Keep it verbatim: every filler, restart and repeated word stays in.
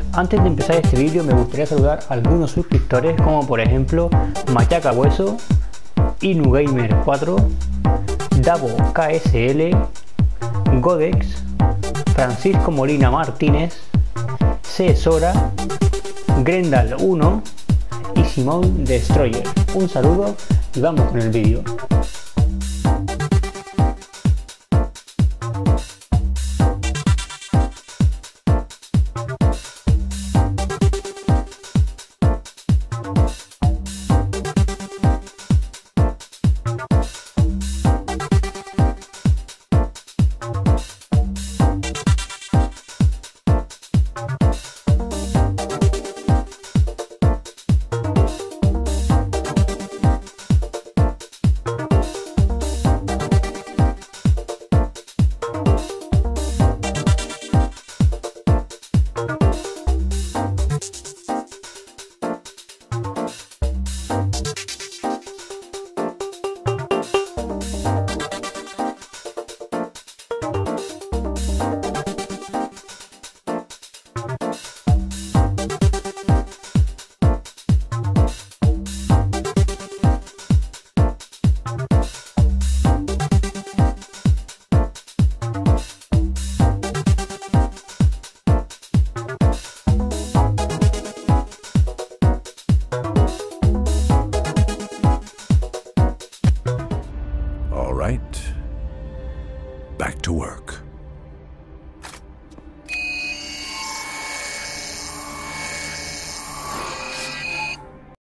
Antes de empezar este vídeo me gustaría saludar a algunos suscriptores, como por ejemplo Machaca Hueso, Inugamer cuatro, Davo K S L, Godex, Francisco Molina Martínez, C. Sora, Grendal uno y Simón Destroyer. Un saludo y vamos con el vídeo. All right, back to work.